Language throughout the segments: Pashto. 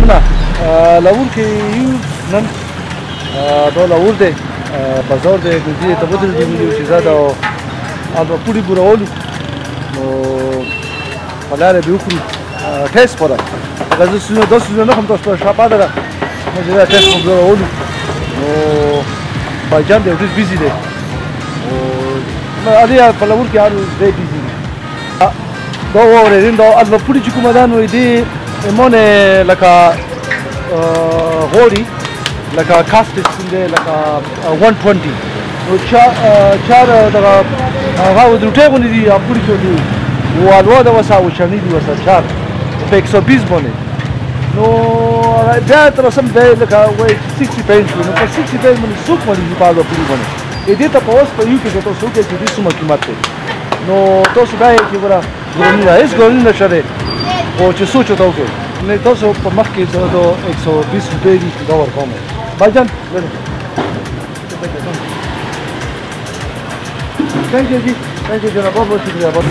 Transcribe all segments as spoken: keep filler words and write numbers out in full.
قسمونه لاور کې یو نن دا لاور دی بازار دی د دې ته بدل دی ویلو چې زاده او البته پوری ګورولو نو فلاره به وکړو ټیسټ پره هغه زه د سونه نه هم تاسو شاپا ده نو دا ټیسټ کوم ګورولو نو باجان دی ډیر بیزی دی او ما علي په لاور کې اړ دی بیزی دا ورین دا البته پوری چې کومه ده نو دی مونه لکه غوري لکه کاستس دی لکه one twenty نو چا چار دغه هغه د روټه غونې دي پوری شو دي والوا دا وسا وشنی دي وسا چار په one twenty باندې نو بیا تر سم دی لکه وای sixty پنځه نو په sixty پنځه باندې څوک باندې په اړه پوری باندې ا دې ته په اوس په یو کې تاسو کې چې دې سمه قیمت ده نو تاسو دا یې چې ګره ګورنی راځي ګورنی نشره او چې سوچ وته وکړي نه تاسو په مخ کې زه د one twenty روپۍ دي دا ورکوم باجان Thank you, ji. Thank you, jana. बहुत बहुत शुक्रिया. बहुत.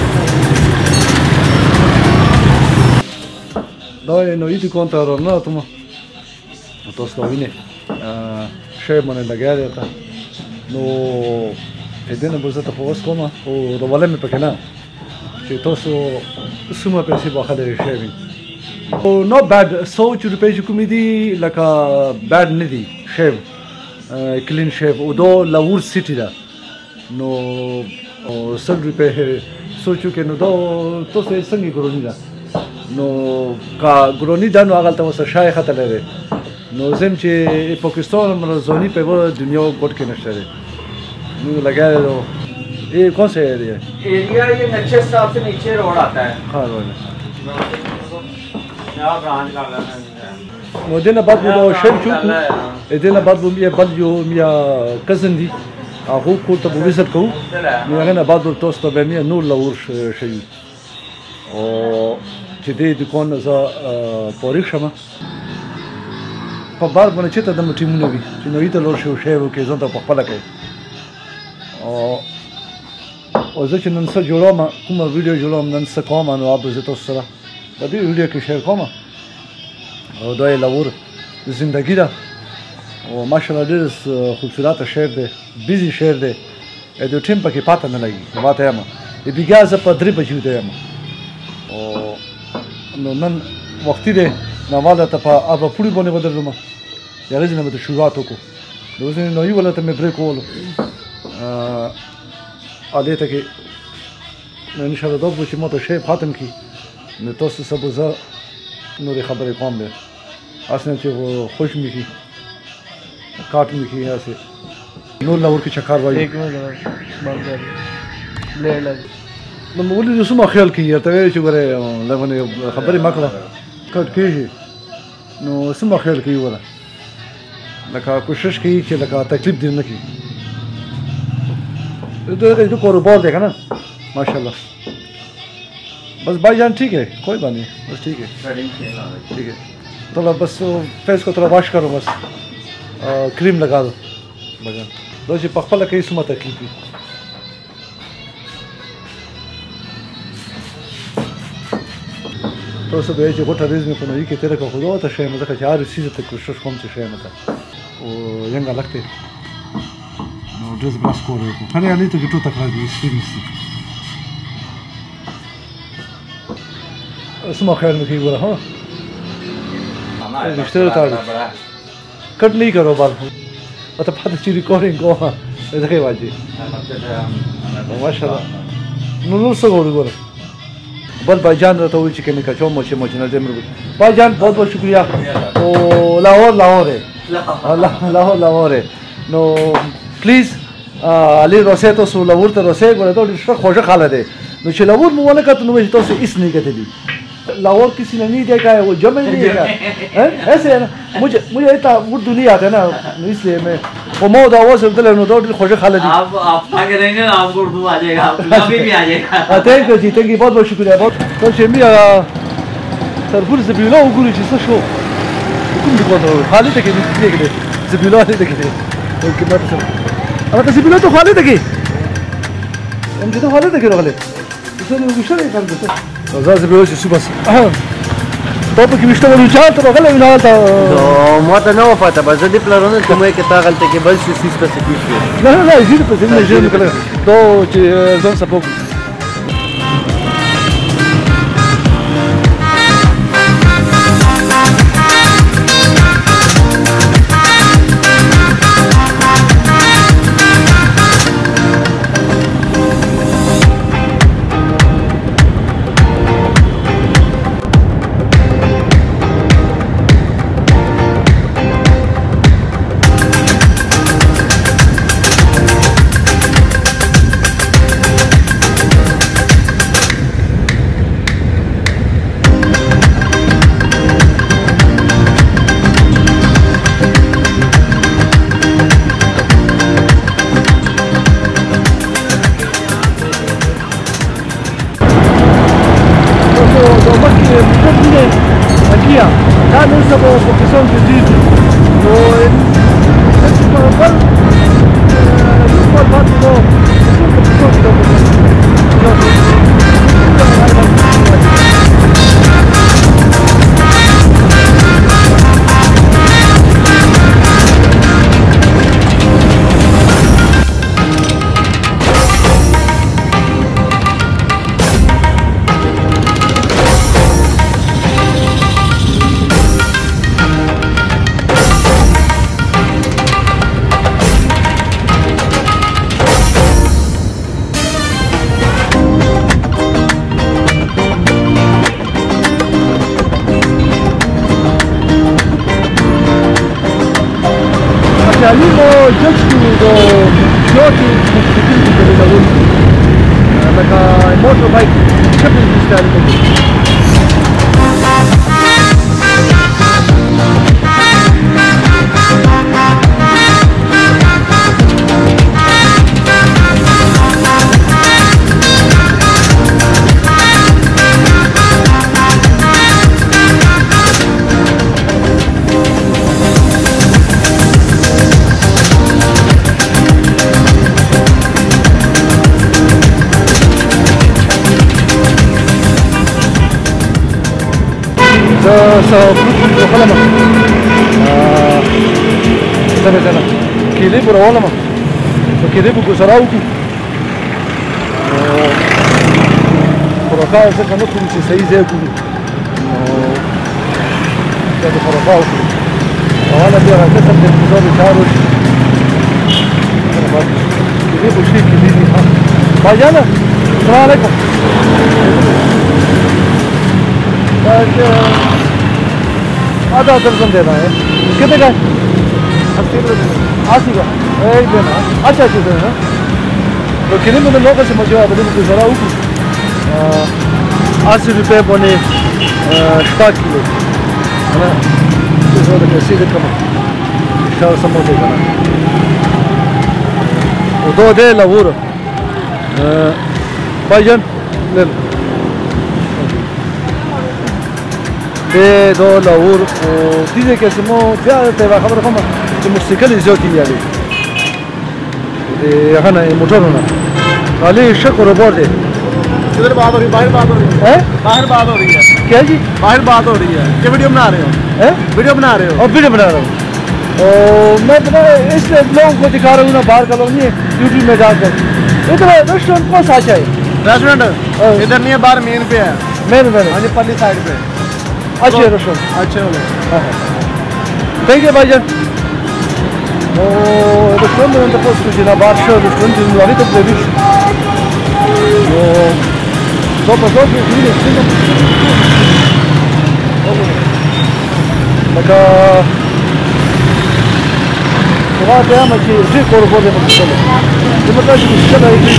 दाई नो इतनी कौन था रहा ना तुम? तो उसका भी नहीं. शेयर मने लगा दिया था. नो इधर ना बोलता था पोस्ट को ना. वो रोवाले में पकड़ना. कि तो सो सुमा पैसे बाहर दे शेयर में. Oh, not bad. So जो रुपये जो कुमिदी लगा bad नहीं थी. Shave, clean shave. वो दो लाहौर city था. No, सब रुपये है सोचो कि नो तो तो से संगी ग्रोनी दा नो का ग्रोनी दा नो आगल तो वैसा शायद खाता ले रहे नो ज़म चे पाकिस्तान में ज़ोनी पे वो दुनिया कोट के नशे रहे नो लगा है तो ये कौन सा एरिया है एरिया ये नक्शे साहब से नीचे रोड आता है हाँ रोड यहाँ ब्रांच का लगा नो दिन बाद वो शेर चुकू दिन बाद वो मिया बल जो मिया कज़न दी هو كنت بوزت كو يعني بعض التوست بمية نور لورش شيء او جدي دكان ذا باريخ شما فبار بنا چه تدم تيمونه بي چې نو يته لور شو شی وکي ځان ته خپل کوي او او زه چې نن څه جوړم کومه ویډیو جوړم نن څه کوم نو اب زه تاسو سره د دې ویډیو کې شیر کوم او دا یې لور زندگی ده او ماشاءالله ډېر خوبصورت شعر دی بیزی شعر دی د ټیم پکې پاته نه لګي ما ته یم د بیګا زه په درې بجو ته یم او نو نن وختي دی نو ماده ته په ابا پوری باندې بدلم یا غزنه مته شروعات وکړو نو زه نو یو ولته مې بریک وولو ا اده ته کې نو ان شاء الله دا به چې ماته شی ختم کی نو تاسو سبا زه نو خبرې کوم به اسنه چې خوش میشي काट में की ऐसे नूर लाहौर की चक्कर भाई एक मिनट बात कर ब्लेड लग तो बोली जो सुमा ख्याल की यार तवे जो करे लगने खबरी मकला कट की है नो सुमा ख्याल की वाला लगा कोशिश की कि लगा तकलीफ देने की तो एक कारोबार देखा ना माशाल्लाह बस भाईजान ठीक है कोई बात नहीं बस ठीक है ठीक है थोड़ा बस फेस को थोड़ा वॉश करो बस क्रीम लगा दो बजान दो जी पखला कई सुमा तकलीफ तो सब ये जो कोटा रिज में पना ये के तेरे का खुदा तो शेम तक चार चीज़ तक कोशिश कम से शेम तक वो यंगा लगते नो ड्रेस ब्रश को रे को खाने आने तो कितो तक लगी एक्सपीरियंस सुमा खैर में की बोला हाँ रिश्ते तार कट नहीं करो बाल मतलब बात अच्छी रिकॉर्डिंग को हाँ ऐसा क्या बाजी माशाल्लाह नूर से गोल गोल बल भाईजान रहता हुई चिकन का चो मोचे मोचे ना जेमर भाईजान बहुत बहुत शुक्रिया ओ लाहौर लाहौर है लाहौर लाहौर है नो प्लीज अली रोसे तो सो लाहौर तो रोसे बोले तो इसका खोजा खाला दे नो चे लाहौर मुवाले का तो नो तो से इस नहीं कहते दी लाहौर किसी ने नहीं देखा है वो जमे नहीं देखा है ऐसे है ना मुझे मुझे इतना वो दुनिया आता है ना इसलिए मैं वो मौत आवाज़ से उधर नोट खोजे खाले दी आप आप आगे रहेंगे ना आपको उर्दू आ जाएगा पंजाबी भी आ जाएगा थैंक यू जी थैंक यू बहुत बहुत शुक्रिया बहुत तो शेमी तरफुल ज़बीला उगुरी चीज़ शो कुछ भी कौन हो खाली तक नहीं देखते ज़बीला नहीं देखते तो कितना तो अरे तो ज़बीला तो खाली तक हम जितना खाली तक रोले इसलिए वो गुस्सा नहीं करते तो ज़्यादा ज़बीला से सुबह ته په کې وشته ولې چا ته راغلی وي نه ته نو ما ته نه وه پته بس زه دې پلرونه ته مې کې تا غلطه کې بل څه څیز پسې کېږي نه نه نه زه دې پسې نه ژر کله ته چې ځان سپوک da nel sabo porque son judíos no es para cual no por parte no es un poquito Alimo Judge do Joti Mustaqim de Belarus. Like a motorbike shipping style. سأبلغ وخلما زنا زنا كيلي براولما فكيلي بجزراوكي فرقاء زكا نكون سيسي زيكو كده فرقاوكي وانا بيها كسب الانتظار التعرج كيلي بشي كيلي باجانا السلام عليكم आधा दर्जन देना है कितने का अस्सी अस्सी का एक देना अच्छा अच्छा देना तो कितने में लोगों से मुझे अब मुझे ज़रा ऊपर अस्सी रुपये बने स्टार्ट किलो है ना तो ज़रा कैसे देखा मैं शायद समझ देगा ना वो दो दे लावूर भाईजान ले de do laur dice que se mo ya te va a خبر خمر que موسیقی زیاتی میاری de هنا موتور نه عليه شکر برده किधर बात हो रही है बाहर बात हो रही है हैं बाहर बात हो रही है क्या जी बाहर बात हो रही है क्या वीडियो बना रहे हो हैं वीडियो बना रहे हो और वीडियो बना रहा हूँ और मैं बना इसलिए लोगों को दिखा रहा हूँ ना बाहर का लोग नहीं यूट्यूब में जाकर इधर रेस्टोरेंट कौन सा अच्छा है रेस्टोरेंट इधर नहीं है बाहर मेन पे है मैंने मैंने हाँ जी पल्ली साइड पे अच्छे रेस्टोरेंट अच्छे हो गए थैंक यू भाईजान रेस्टोरेंट में तो पोस्ट कुछ ना बाहर शो रेस्टोरेंट में वाली तो प्लेविश तो तो तो ये लगा तो क्या मची जी कोरबोले में चलो ये मतलब कि चलो ये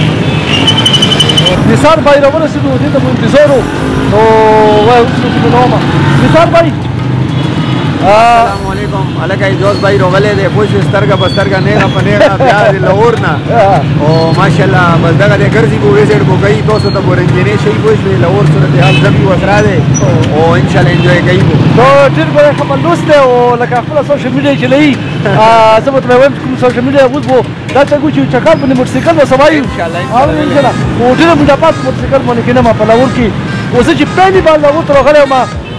निसार भाई रवना से तो तो इंतजारो तो वह उसको नोमा निसार भाई अस्सलाम वालेकुम अलग जोश भाई रोगले दे पुश स्तरगा बस्तरगा नेगा पनेगा प्यार लौरना ओ माशाल्लाह बस दगा दे गर्जी को विजिट को गई तो सो तो बोरेंगे शई पुश में लौर सूरत हाल जबी वसरा दे ओ इंशाल्लाह एंजॉय गई तो फिर बड़े खबर दोस्ते ओ लगा خلاص सोशल मीडिया चली ثبت ما وين تكون سوشيال ميديا وذبو لا تقول شيء شكال بني موتوسيكل وسواي ان شاء الله ان شاء الله ودنا مجابات موتوسيكل من كنا ما بلاور كي وسجي بيني بالله وتر غير ما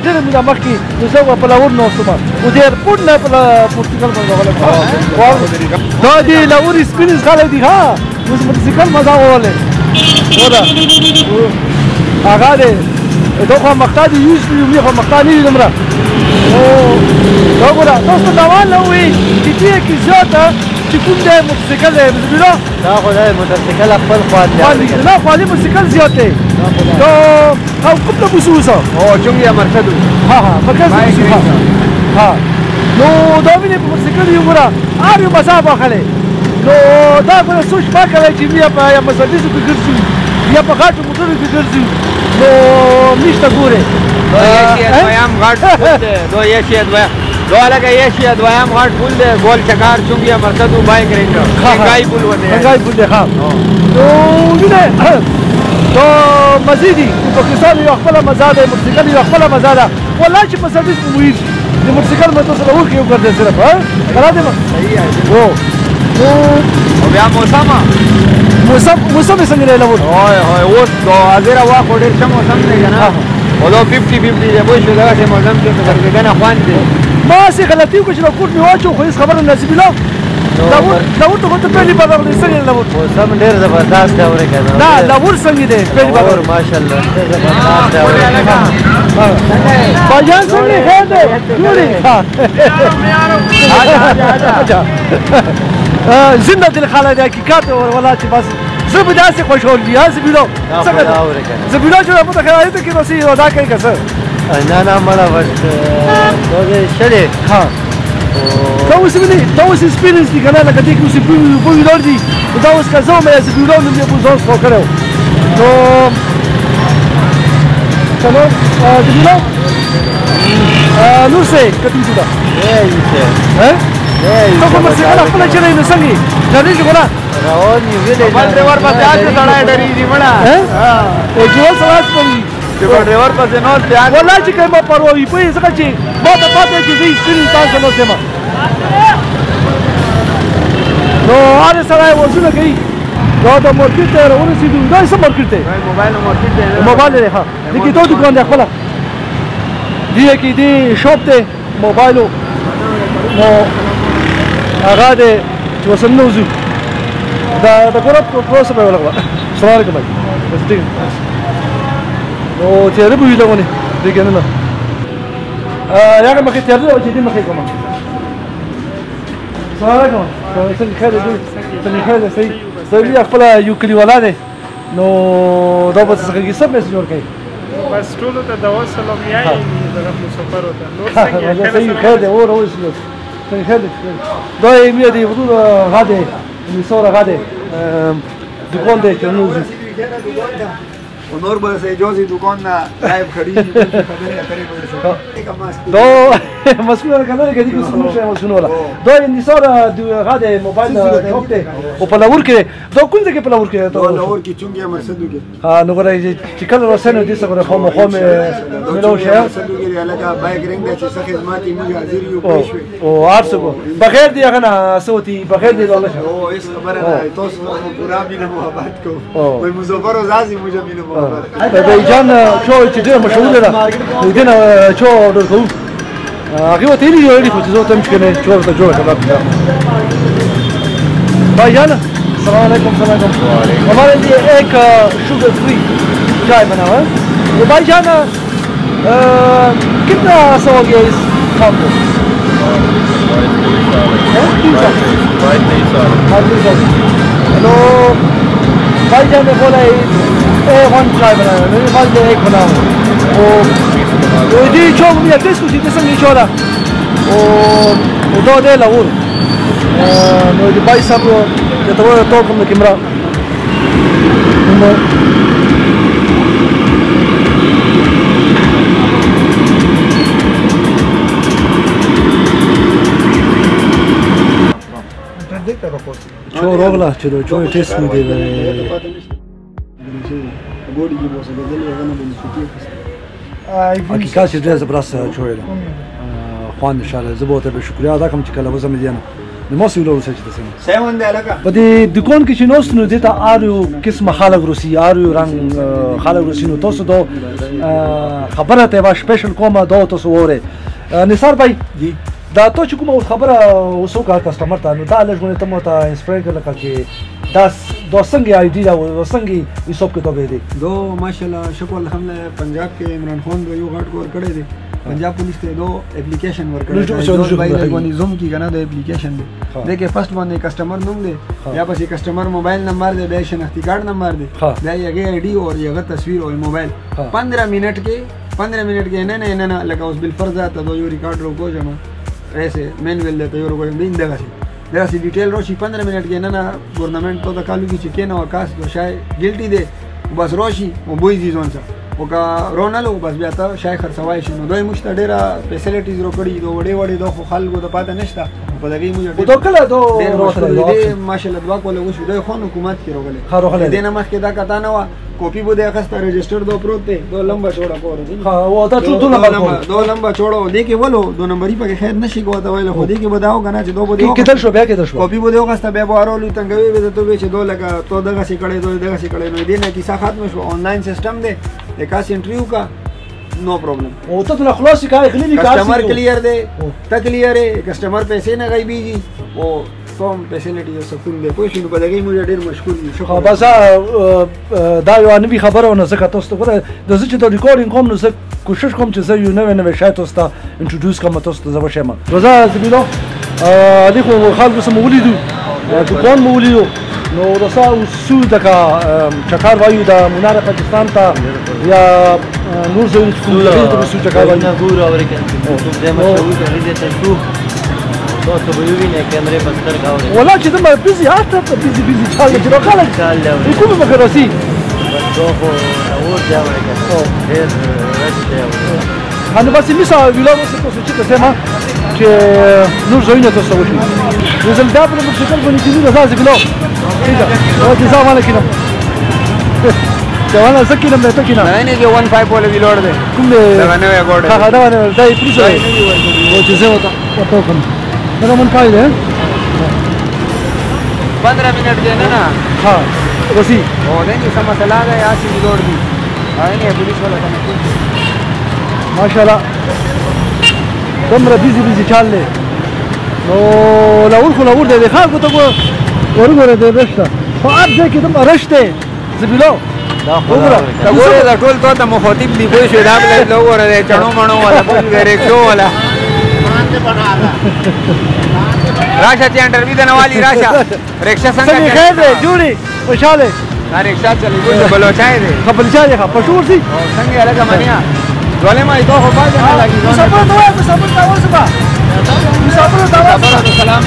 ډېر مې مخکې نو زه په لاهور نه اوسم او د ایرپورټ نه په پورتګال باندې راغلی دا د لاهور سپینز خلک دي ها اوس موټرسایکل مزه ووهلې ودا هغه دی دا خو مقطع دي یوز یو خو مقطع نه دي دومره او دا ګوره تاسو ته روان نه وي چې دې کې زیاته چې کوم دی موټرسایکل دی بسم الله دا خو دی موټرسایکل خپل خوان دی نه خو علي موټرسایکل زیات دی دا او کوم ته بوسوسه او چونګیا مرکز ها ها مرکز ها نو دا مینه په موټرسایکل یو ګوره هر یو مسافه اخلي نو دا ګوره سوچ ما کوي چې بیا په یا مسافیزو کې ګرځو یا په غاټو موټرو کې ګرځو نو نشته ګوره دو یشی دویم غاټ فول دی دو یشی دویم دو لکه یشی دویم غاټ فول دی ګول چکار چونګیا مرکز بایک رینج څنګه فول وته څنګه فول دی ها نو وینه نو مزيدي پاکستان یو خپل مزه ده موټرسایکل یو خپل مزه ده والله چې په سرویس موید د موټرسایکل مته سره ورکه یو ګرځي صرف ها راځي ما صحیح ہے او نو او بیا موسم موسم موسم څنګه دی لور اوه اوه اوس دو ازره وا خو ډیر ښه موسم دی کنه او دا پنځه پنځه دی به شو دا چې موسم کې څنګه کنه خوان دي ما سي غلطي وکړه چې کوټ می واچو خو هیڅ خبره نصیب الله لور لور ته کوته په بدل دي څنګه لور موسم ډیر زبردست دی اورې کنه دا لور څنګه دی په بدل ماشاءالله ډیر زبردست دی اورې باجان څنګه هده جوړي ها زنده دل خاله د حقیقت ولا چې بس زه به داسې خوشحال دي هسې بیلو څنګه زه بیلو چې په خیال ته کې نو ادا کوي که څه نه نه مړه بس دا شړې ها دا اوس ویني دا اوس ایکسپیرینس دي که نه لکه دې کې اوس په ویلار دي دا اوس که زه مې زه بیلو نوم یې په ځان څخه کړی نو چلو د بیلو نور څه کتم شو ده ته کوم څه کله خپل چلې نه څنګه ځلې ګولا روان یو ویلې بل ډرایور پسې اته سړی ډریږي مړه ها او جو سواس کوي چې ډرایور پسې نو ځان والله چې کله ما پروا په څه چې ما ته پاتې چې زه سپین تاسو نو سم نو هر سړی وځونه کوي دا د مارکیټ ته ورسېدو دا څه مارکیټ دی موبایل مارکیټ دی موبایل دی ها دغه ته دکان دی خپل دی کې دی شاپ دی موبایل نو هغه دی چې وسنو زو دا د ګورپ پروسه په ولګه السلام علیکم بس دې نو چې ربو یې لغونه دې کنه ا یاګه مخې ته ورته چې دې مخې کوم السلام علیکم څنګه خیر دې څنګه خیر دې صحیح صحیح خپل یو کلیواله دی نو دا به څنګه کې سب میسج ور کوي بس ټول ته دا وسلام یې دغه سفر وته نور څنګه صحیح خیر دې اور اور څنګه خیر دې دا یې مې دې ورو غاده mi sora gade دکان دی چې نو نور به سه اجازه دکان نه لایو خرید خبرې اترې کوي دو مسؤل کنه کې دې مسؤل شه مسؤل ولا دو انتصار غاده موبایل شاپ ته او په لور کې دو کوم ځای کې په لور کې ته لور کې چونګه مرسدو کې ها نو غره چې کله رسنه دې څنګه خو مخ مې ملو شه مرسدو کې علاقه بایک رنګ د چې څه خدمات یې موږ حاضر یو پېښوي او ارسبو بغیر دې هغه نه سوتي بغیر دې الله شه او اس خبره نه تاسو پورا مینه محبت کو وای مظفر وزازي موږ مینه محبت جان شو چې ډېر مشهور ده دې نه شو اورډر کوو هغه وته لري یو لري چې زه ته مشکنه جوړ ته جوړ کړم भाई जान अस्सलाम वालेकुम हमारे लिए एक शुगर फ्री चाय बना हुआ है वो भाई जान कितना सा हो गया इस काम को हेलो भाई जान ने बोला ए वन चाय बनाया मैंने भाई ने एक बनाया वो वो जी चो मुझे टेस्ट कुछ इतने संग नहीं छोड़ा वो वो दो दे लाऊं no di bai sabu ya tawo to kom na kimra no cho rogla chiro cho test mi de bodi ki bosa de le gana bin suti hakikaten de zabras choyla خوان ان شاء الله زبوته به شکریا ادا کوم چې کله وزم دي نه د مو سیولو څه چې تاسو سیون دی لکه په دې دکان کې چې نو ستنو دي ته اړو قسم خلک روسي اړو رنگ خلک روسي نو تاسو دو خبره ته وا سپیشل کومه دا تاسو وره نثار بھائی جی دا ته چې کومه خبره وسوکا کسٹمر ته نو دا لږونه ته مو ته انسپایر کړه چې دا دو څنګه آی ډی دا و څنګه حساب کې دوبه دي دو ماشاءالله شکر الحمدلله پنجاب کې عمران خان دو یو غاټ کور کړی دی پنجاب پولیس ته دو اپلیکیشن ور کړی دی بھائی لګونی زوم کی کنه د اپلیکیشن دی دیکھیں فرست باندې کسٹمر نوم دی یا پسې کسٹمر موبایل نمبر دی بیا شناختی کارت نمبر دی بیا یې آی ډی اور یې تصویر او موبایل پندرہ منٹ کې پندرہ منٹ کې نه نه نه لکه اوس بالفرض ته دو یو ریکارډ روکو جما ایسے مینویل دی ته یو روکو دین دغه شي دغه شي ډیټیل روشي پندرہ منٹ کې نه نه ګورنمنت ته د کالو کې چې کینه وکاس دو شای ګلټي دی بس روشي او بوې دي ځون څه وکا رونالو بس بیا ته شای خرڅوای شي نو دوی مشته ډیره فیسیلیټیز ورو کړی دو وړې وړې دو خلکو د پاته نشته په دغه موږ دو کله دو روته ماشاءالله دوا کوله وشو دوی خو حکومت کې روغله خارو خله دینه مخکې دا کتا نه وا کاپی بده اخسته رجسٹر دو پروت دی دو لمبا چوڑا کور دی ها و دا ټول نمبر دو لمبا چوڑو دی کې ولو دو نمبرې په خیر نشي کوته ویل خو دی کې بداو کنه چې دو بده کېدل شو بیا کېدل شو کاپی بده اخسته بیا بارولو تنګوي به ته به چې دو لگا تو دغه سي کړي دو دغه سي کړي نو دینه کیسه ختم شو آنلاین سیستم دی د کاس انټریو کا نو پرابلم او ته ته خلاص کای خلیلی کار کسٹمر کلیئر دے تا کلیئر ہے کسٹمر پیسے نہ غیبی جی او کوم فیسیلیټي او سکون دی پوه شئ نو په دغه موږ ډېر مشکور یو شکر بس دا یو نوې خبره ونه ځکه تاسو ته ګوره د زه چې د ریکارډینګ کوم نو زه کوشش کوم چې زه یو نوې نوې شی تاسو ته انټروډیوس کوم تاسو ته زه وشم روزه زبیلو علی خو خلکو سم ولیدو دکان مو ولیدو نو رسا سو دکا چکار وایو د مناره پاکستان ته یا نور زه څه سو چکار وایو نه ګور اورګن څه دې مشهور دې ته شو تاسو به وینئ کیمرې په سترګه اورئ ولا چې دمه بيزي هاته بيزي بيزي چال چې راغله چال له کومه مکرسي بس خو اور دا ورګه ډېر رښتیا انا بس مثلا ویلو څه څه چې ته چې نور زوینه تاسو وکړي نزل دا په موټر باندې چې نور ځای ویلو کیدا او چې ځوانه کینم ځوانه سکینم نه ته کینم نه نه چې ون فایو بوله ویلوړ دی کوم دی دا نه وی ګوډ ها دا نه دا یې پریسه او چې زه وته وته کوم دا مون پای دی پندرہ منٹ کې نه نه ها وسی او نه نه سم مسله ده یا چې ویلوړ دی هاي نه پولیس ولا ته ماشاءالله دمره بيزي بيزي چال له نو لاول خو لاول دی ښه کو ته ورغره دی رښتا خو اپ دې کې دم رښته زبیلو دا خو دا ګوره دا ټول ته ته مخاطب دی به شو دا بل لو ورته چڼو مڼو ولا بل غره کیو ولا راشه چې انټرویو د نوالی راشه رکشا څنګه خیر دی جوړي خوشاله دا رکشا چلی ګل بلوچای دی خپل چا دی پښور سي څنګه لګه منیا ولې ما ایتو خو باندې نه لګي صبر ته وای صبر ته وای صبر صبر ته وای سلام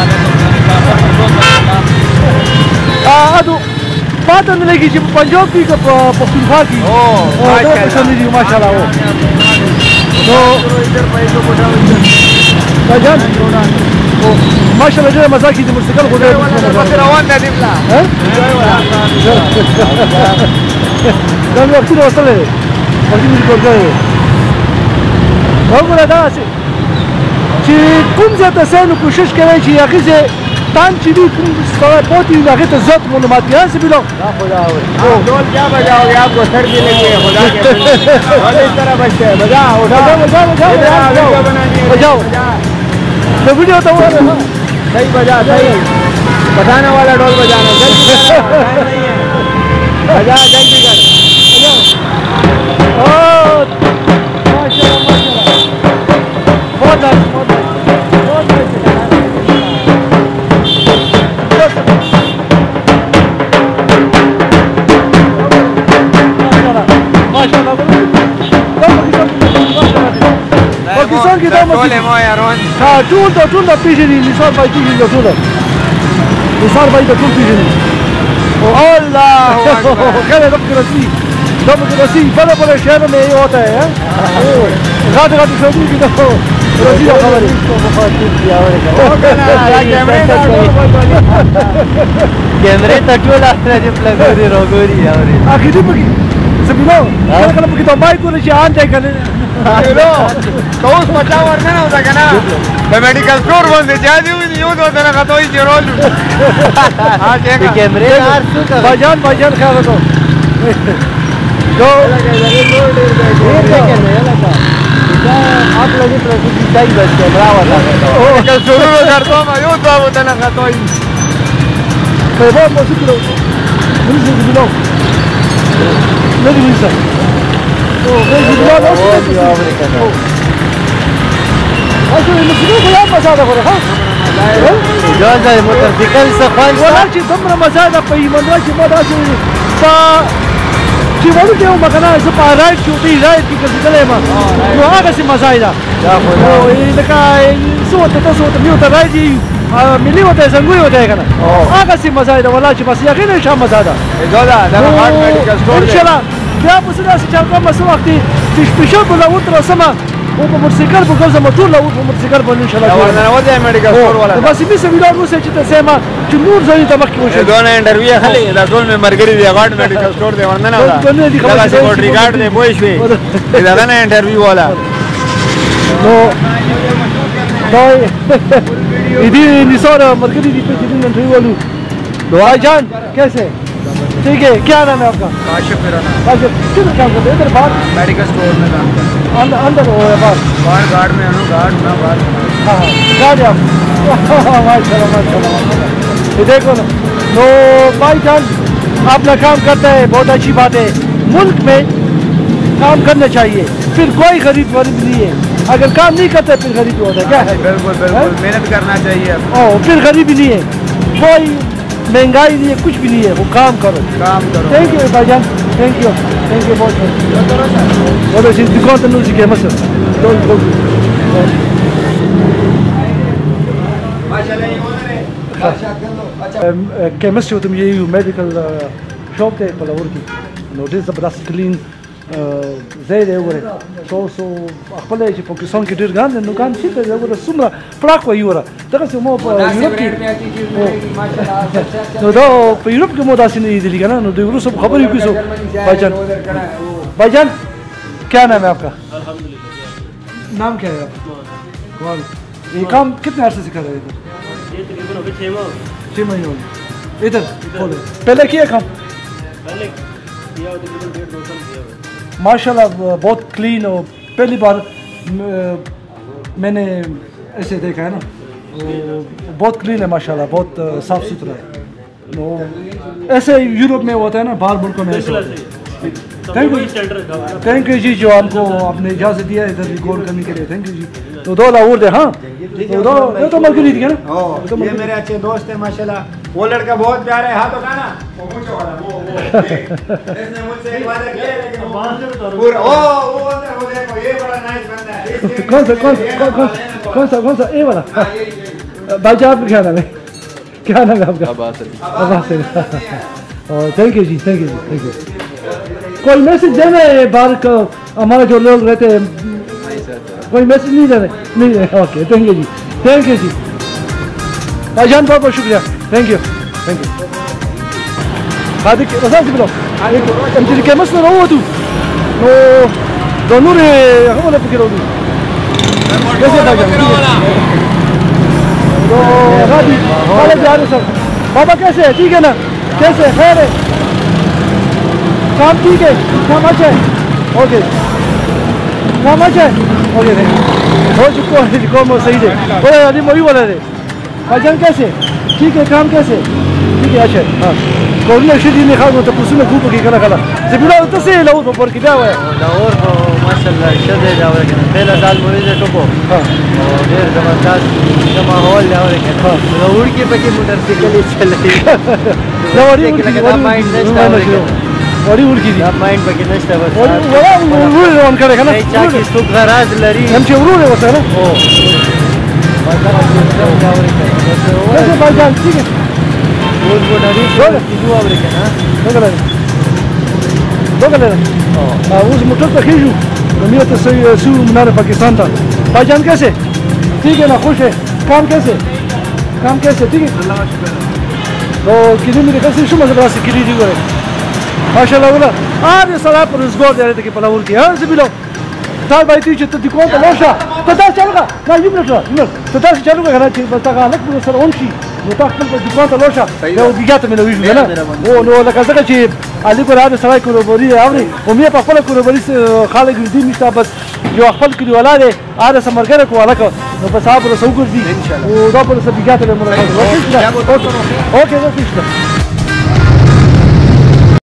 ا ادو پاتہ نه لګي چې پنجاب کې په پښتونخوا کې او ماشاءالله او نو دا جان ماشاءالله ډېر مزه کې د موټرسایکل خو ډېر روان دی بلا ها دا نو ټول وصله پدې موږ کوو وګوره دا چې کوم ځای ته سینو کوشش کوي چې هغه تان چې دی کوم سره پاتې هغه ته ذات معلومات یې سبیلو دا خدا او ډول کیا بجاؤگے آپ کو سر بھی لگے خدا کے اور اس طرح بچے بجاؤ بجاؤ بجاؤ بجاؤ بجاؤ تو ویڈیو تو صحیح بجا صحیح بتانے والا ڈول بجانا بجا جلدی کر اوه ماشاءالله ماشاءالله بہت بہت پاکستان کې دا ټول مو یارون ها ټول دا ټول د پیژنې نثار بای پیژنې دا ټول نثار بای دا ټول پیژنې او الله اکبر کله د کرسی د کرسی بل بل شهر میں یہ ہوتا ہے غاټ غاټ شوګي کې دا رضی خبرې کیمرې ته ټول راځي پلګوري روګوري اوري اخیری پکې Sebilo, kalau kalau begitu baik gua reci ante kan. Hello तो उस बच्चा वरना ना होता क्या ना मैं medical store बंद है जाती हूँ नहीं होता तेरा खातो ही जेरोल हाँ क्या का कैमरे यार सुन भाईजान भाईजान क्या करो तो आप लोग प्रकृति चाहिए बस कैमरा वाला मेडिकल स्टोर में करता हूँ यो तो वो तेरा खातो ही तो वो मौसम किलो मुझे किलो नहीं मिलता तो वो किलो ना वो अच्छा ये मुझे कोई आप बता दो हाँ जो जाए मोटरसाइकिल से खान वला ची तुमरा मजादा पे मंदरा ची मदा ची पा ची वलु के मकना से पा राइट ची ती राइट की कसी चले मा नो आगा सी मजादा ओ ये लका सो तो सो तो मियो तो राइट मिली होता है संगुई होता है कना आगा सी मजादा वला ची बस यकीन है शाम मजादा जोदा दादा हार्ट मेडिकल स्टोर इंशाल्लाह क्या मुसला से चल कम सो वक्त تشبشوا ولا وتر سما وموتوسيكل بقول موتور لو موتوسيكل بقول ان شاء الله وانا وضع ميديكال ستور ولا بس بيس بيلو روسي چې تسمع چې نور زوی ته مخکې وشه دونه انټرویو خلې دا ټول مې مرګري دی غاټ میډیکل سٹور دی ورنه نه ودا دا سیکورټری ګارد دی پوه شوې دا نه انټرویو والا نو دا دې نثار مرګري دی په دې انټرویو والو دعا جان कैसे ठीक है क्या नाम है आपका काशिफ मेरा नाम काशिफ किधर काम करते हैं इधर बाहर मेडिकल स्टोर में काम करता हूं अंदर अंदर हो या बाहर बाहर गार्ड में हूं गार्ड ना बाहर हां हां गार्ड आप माशाल्लाह माशाल्लाह ये देखो ना तो भाईजान अपना काम करता है बहुत अच्छी बात है मुल्क में काम करना चाहिए फिर कोई गरीब गरीब नहीं है अगर काम नहीं करते फिर गरीबी होता है क्या है बिल्कुल बिल्कुल मेहनत करना चाहिए ओ फिर गरीबी नहीं है कोई महंगाई नहीं है कुछ भी नहीं है वो काम करो काम करो थैंक यू भाईजान थैंक यू थैंक यू बहुत बहुत अच्छी दुकान तो नहीं सीखे मसल केमिस्ट हो तुम ये मेडिकल शॉप थे पलावर की नोटिस जबरदस्त क्लीन زي ده وره تاسو خپل چې پاکستان کې ډیر ګان نو ګان چې دا وره سمره پراک وي وره دغه څه مو په یورپ کې نو دا په یورپ کې مو داسې نه دي کنه نو د روس خبرې کوي سو भाईजान भाईजान क्या नाम है आपका अल्हम्दुलिल्लाह नाम क्या है आपका कौन ये काम कितने अरसे से कर रहे थे ये तकरीबन हो गए छह माह छह महीने हो गए इधर पहले किया काम पहले किया तकरीबन डेढ़ दो साल किया माशाल्लाह बहुत क्लीन और पहली बार मैंने ऐसे देखा है ना बहुत क्लीन है माशाल्लाह बहुत साफ सुथरा है ऐसे यूरोप में होता है ना बाहर मुल्कों में ऐसे थैंक यू थैंक यू जी जो हमको आपने इजाज़त दिया इधर रिकॉर्ड करने के लिए थैंक यू जी तो दो लाहौर दे हाँ तो दो ये तो मरकरी थी ना ये मेरे अच्छे दोस्त हैं माशाल्लाह वो लड़का बहुत प्यारा है हाथ उठाना वो मुझे वाला वो इसने मुझसे एक वादा किया लेकिन पूरा ओ वो अंदर वो देखो ये बड़ा नाइस बंदा है कौन सा कौन सा कौन सा कौन सा ये वाला भाईजान आपका क्या नाम है क्या नाम है आपका अब्बास अब्बास थैंक यू जी थैंक यू जी थैंक यू कोई मैसेज देना है बाहर का हमारे जो लोग रहते हैं कोई मैसेज नहीं देना नहीं ओके थैंक यू जी थैंक यू जी भाईजान बहुत बहुत शुक्रिया थैंक यू थैंक यू هذيك رزاق بلو انت اللي كمسنا روتو نو دونور هو اللي بكيرو कैसे भाईजान तो गाड़ी वाले जा रहे सर बाबा कैसे है ठीक है ना कैसे खैर है काम ठीक है काम अच्छा है ओके काम अच्छा है ओके हो चुका है काम सही है बोले अभी वही बोले थे भाईजान कैसे ठीक है काम कैसे ठीक है अच्छा हाँ قولنا شو دي اللي خاطر تقصنا كوبا كي كنا خلا زبيلا تصير لو بورك داوي داور ما شاء الله شده داور كنا بلا دال مريض توكو ها غير زبردست كما هو داور كنا داور की पकी मोटरसाइकिल चल रही داوري لكن माइंड नेक्स्ट वरी उड़ की दी माइंड पकी नेक्स्ट बस वला उड़ ऑन करे कना चाकी सुख घराज लरी हम से उड़ वसा ना ओ कैसे भाईजान ठीक है वो वो डरी दो किदू आवरे के ना दो गले दो गले اه उस मोटर पे खींचू दुनिया तो सही सू मनारे पाकिस्तान था भाईजान कैसे ठीक है ना खुश है काम कैसे काम कैसे ठीक है अल्लाह का शुक्र है तो किसी मेरे कैसे शो मजा से किरी दी करे माशाल्लाह वाला هر سړی په روزګار دی هلته کې په لاهور کې هر څه بلو تا باید چې ته دکان ته لاړ شه ته داسې چالو کړه نه یو منټ منټ ته داسې چالو کړه که نه چې بس دغه هلک به سره اون شي نو تا خپل دکان ته لاړ شه یو بیګا ته مې نوي شو که نه او نو لکه ځکه چې علي ګور هر سړی کاروباري دی اورې خو مې په خپله کاروباري خلک دي نشته بس یو خپل کلیوالا دی هر څه ملګری کو هلکه نو بس هغه به رسه وګرځي او دا به رسه بیګا ته به ملاقات وکړو اوکې اوکې